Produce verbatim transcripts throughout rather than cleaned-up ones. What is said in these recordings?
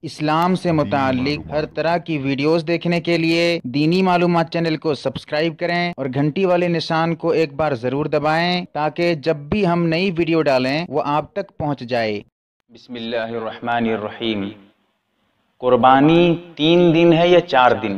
اسلام سے متعلق ہر طرح کی ویڈیوز دیکھنے کے لیے دینی معلومات چینل کو سبسکرائب کریں اور گھنٹی والے نشان کو ایک بار ضرور دبائیں تاکہ جب بھی ہم نئی ویڈیو ڈالیں وہ آپ تک پہنچ جائے۔ بسم اللہ الرحمن الرحیم۔ قربانی تین دن ہے یا چار دن؟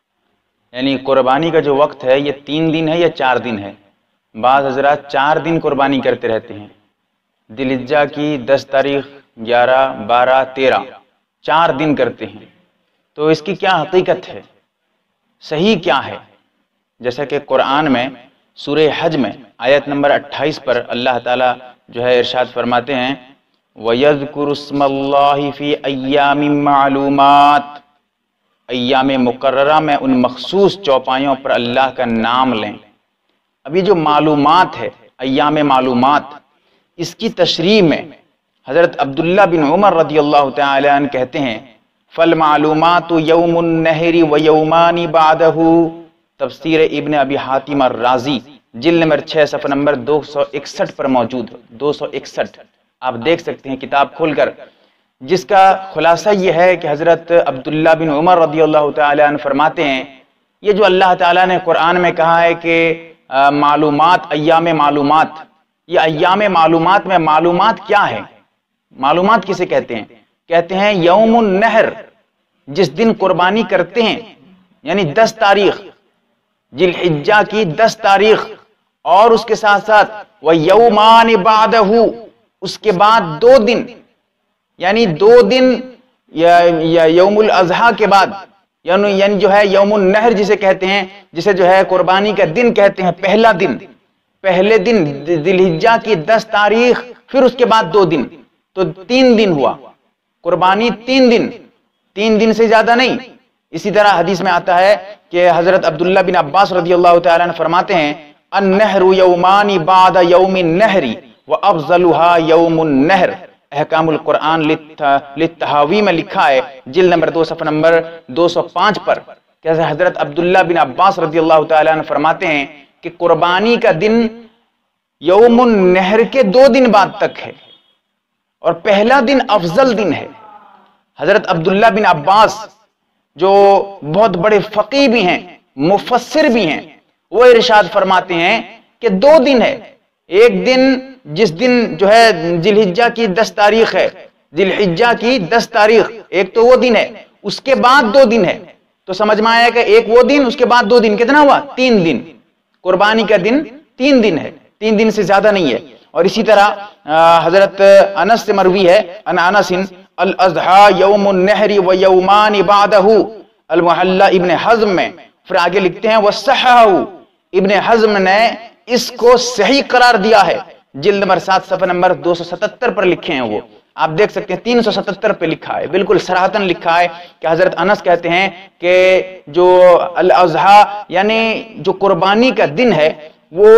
یعنی قربانی کا جو وقت ہے یہ تین دن ہے یا چار دن ہے؟ بعض حضرات چار دن قربانی کرتے رہتے ہیں، ذی الحجہ کی دس تاریخ، گیارہ، بارہ، تیرہ، چار دن کرتے ہیں۔ تو اس کی کیا حقیقت ہے؟ صحیح کیا ہے؟ جیسا کہ قرآن میں سورہ حج میں آیت نمبر اٹھائیس پر اللہ تعالیٰ جو ہے ارشاد فرماتے ہیں وَيَذْكُرُ اسْمَ اللَّهِ فِي أَيَّامٍ مَعْلُومَاتٍ، ایام مقررہ میں ان مخصوص چوپایوں پر اللہ کا نام لیں۔ اب یہ جو معلومات ہے، ایام معلومات، اس کی تشریح میں حضرت عبداللہ بن عمر رضی اللہ تعالی عنہ کہتے ہیں فالمعلومات یوم النحر ویومان بعدہ، تفسیر ابن ابی حاتم الرازی جلد نمبر چھ صفحہ نمبر دو سو اکسٹھ پر موجود ہے، دو سو اکسٹھ آپ دیکھ سکتے ہیں کتاب کھول کر، جس کا خلاصہ یہ ہے کہ حضرت عبداللہ بن عمر رضی اللہ تعالی عنہ فرماتے ہیں یہ جو اللہ تعالیٰ نے قرآن میں کہا ہے کہ معلومات، ایام معلومات، یہ ایام معلومات میں معلومات کیا ہے؟ معلومات کسے کہتے ہیں؟ کہتے ہیں یوم النحر، جس دن قربانی کرتے ہیں، یعنی دس تاریخ ذی الحجہ کی دس تاریخ، اور اس کے ساتھ ساتھ وَيَوْمَانِ بَعْدَهُ، اس کے بعد دو دن، یعنی دو دن یا یوم الاضحیٰ کے بعد، یعنی جو ہے یوم النحر جسے کہتے ہیں، جسے جو ہے قربانی کا دن کہتے ہیں، پہلا دن، پہلے دن ذی الحجہ کی دس تاریخ، پھر اس کے بعد دو دن، تو تین دن ہوا قربانی، تین دن، تین دن سے زیادہ نہیں۔ اسی طرح حدیث میں آتا ہے کہ حضرت عبداللہ بن عباس رضی اللہ تعالیٰ عنہ فرماتے ہیں النحر یومان بعد یوم النحر وافضلها یوم النحر، احکام القرآن للتحاوی میں لکھا ہے جلد نمبر دو صفحہ نمبر دو سو پانچ پر کہ حضرت عبداللہ بن عباس رضی اللہ تعالیٰ عنہ فرماتے ہیں کہ قربانی کا دن یوم النحر کے دو دن بعد تک ہے اور پہلا دن افضل دن ہے۔ حضرت عبداللہ بن عباس جو بہت بڑے فقیہ بھی ہیں، مفسر بھی ہیں، وہ ارشاد فرماتے ہیں کہ دو دن ہے، ایک دن جس دن جو ہے ذی الحجہ کی دس تاریخ ہے، ذی الحجہ کی دس تاریخ، ایک تو وہ دن ہے، اس کے بعد دو دن ہے، تو سمجھ میں آیا کہ ایک وہ دن، اس کے بعد دو دن، کتنا ہوا؟ تین دن۔ قربانی کا دن تین دن ہے، تین دن سے زیادہ نہیں ہے۔ اور اسی طرح حضرت انس سے مروی ہے ان انس الاضحیٰ یوم النحر ویومان بعدہ، المحلہ ابن حزم میں پھر آگے لکھتے ہیں وَصَحَّحَهُ، ابن حزم نے اس کو صحیح قرار دیا ہے، جلد نمبر سات صفحہ نمبر دو سو ستتر پر لکھے ہیں، وہ آپ دیکھ سکتے ہیں تین سو ستتر پہ لکھا ہے، بالکل صراحتاً لکھا ہے کہ حضرت انس کہتے ہیں کہ جو الاضحیٰ یعنی جو قربانی کا دن ہے وہ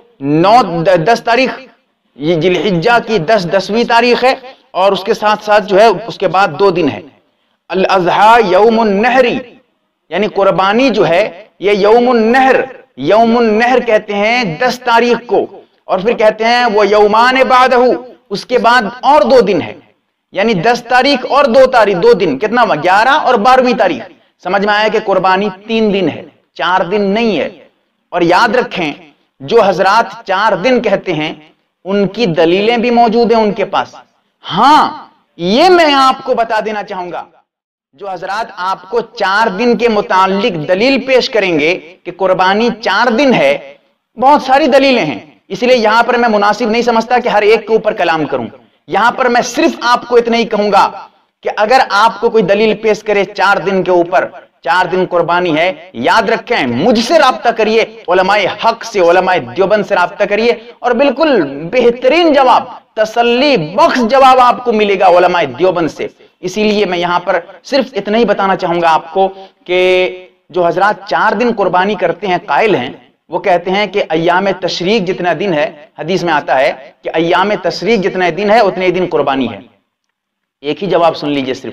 نو دس تاریخ ذی الحجہ کی دس دسویں تاریخ ہے، اور اس کے ساتھ ساتھ جو ہے اس کے بعد دو دن ہے۔ الاضحیٰ یوم النحر، یعنی قربانی جو ہے یہ یوم النحر، یوم النحر کہتے ہیں دس تاریخ کو، اور پھر کہتے ہیں وہ یومان بعدہ، اس کے بعد اور دو دن ہے، یعنی دس تاریخ اور دو تاریخ، دو دن، کتنا ہوا؟ گیارہ اور بارہویں تاریخ۔ سمجھ میں آیا کہ قربانی تین دن ہے، چار دن نہیں ہے۔ اور یاد رکھیں جو حضرات چار دن کہتے ہیں ان کی دلیلیں بھی موجود ہیں ان کے پاس۔ ہاں یہ میں آپ کو بتا دینا چاہوں گا، جو حضرات آپ کو چار دن کے متعلق دلیل پیش کریں گے کہ قربانی چار دن ہے، بہت ساری دلیلیں ہیں، اس لیے یہاں پر میں مناسب نہیں سمجھتا کہ ہر ایک کے اوپر کلام کروں۔ یہاں پر میں صرف آپ کو اتنا ہی کہوں گا کہ اگر آپ کو کوئی دلیل پیش کرے چار دن کے اوپر، چار دن قربانی ہے، یاد رکھیں مجھ سے رابطہ کریے، علماء حق سے، علماء دیوبند سے رابطہ کریے، اور بالکل بہترین جواب، تسلی بخش جواب آپ کو ملے گا علماء دیوبند سے۔ اسی لیے میں یہاں پر صرف اتنا ہی بتانا چاہوں گا آپ کو کہ جو حضرات چار دن قربانی کرتے ہیں قائل ہیں، وہ کہتے ہیں کہ ایام تشریق جتنا دن ہے، حدیث میں آتا ہے کہ ایام تشریق جتنا دن ہے اتنے دن قربانی ہے۔ ایک ہی جواب سن لیجئے صرف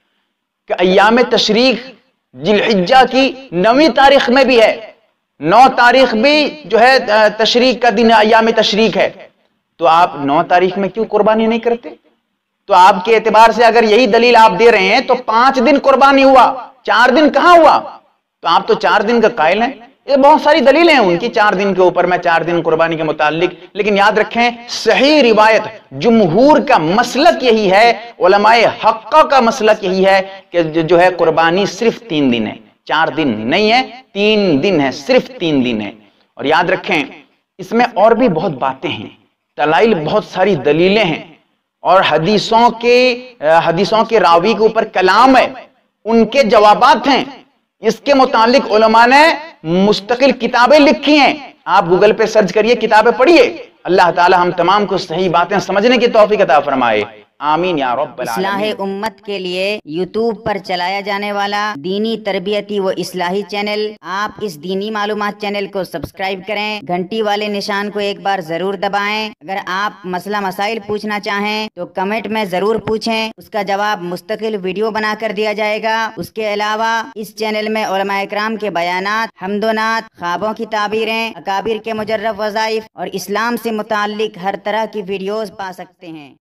کہ ایام تشریق ذی الحجہ کی نویں تاریخ میں بھی ہے، نو تاریخ بھی جو ہے تشریق کا دن ایام تشریق ہے، تو آپ نو تاریخ میں کیوں قربانی نہیں کرتے؟ تو آپ کے اعتبار سے اگر یہی دلیل آپ دے رہے ہیں تو پانچ دن قربانی ہوا، چار دن کہاں ہوا؟ تو آپ تو چار دن کا قائل ہیں۔ یہ بہت ساری دلیلیں ہیں ان کی چار دن کے اوپر، میں چار دن قربانی کے متعلق، لیکن یاد رکھیں صحیح روایت جمہور کا مسلک یہی ہے، علماء حقہ کا مسلک یہی ہے کہ جو ہے قربانی صرف تین دن ہے، چار دن نہیں ہے، تین دن ہے، صرف تین دن ہے۔ اور یاد رکھیں اس میں اور بھی بہت باتیں ہیں، دلائل بہت ساری دلیلیں ہیں، اور حدیثوں کے حدیثوں کے راوی کے اوپر کلام ہے، ان کے جوابات ہیں، اس کے متعلق علماء نے مستقل کتابیں لکھی ہیں۔ آپ گوگل پہ سرچ کریے، کتابیں پڑھیے۔ اللہ تعالی ہم تمام کو صحیح باتیں سمجھنے کی توفیق عطا فرمائے، آمین یا رب العالمین۔ اصلاح امت کے لیے یوٹیوب پر چلایا جانے والا دینی تربیتی و اصلاحی چینل، آپ اس دینی معلومات چینل کو سبسکرائب کریں، گھنٹی والے نشان کو ایک بار ضرور دبائیں۔ اگر آپ مسئلہ مسائل پوچھنا چاہیں تو کمنٹ میں ضرور پوچھیں، اس کا جواب مستقل ویڈیو بنا کر دیا جائے گا۔ اس کے علاوہ اس چینل میں علماء اکرام کے بیانات، حمد و نعت، خوابوں کی تعبیریں، اکابر کے مجرب وظائف اور اسلام سے متعلق ہر طرح کی ویڈیوز پا سکتے ہیں۔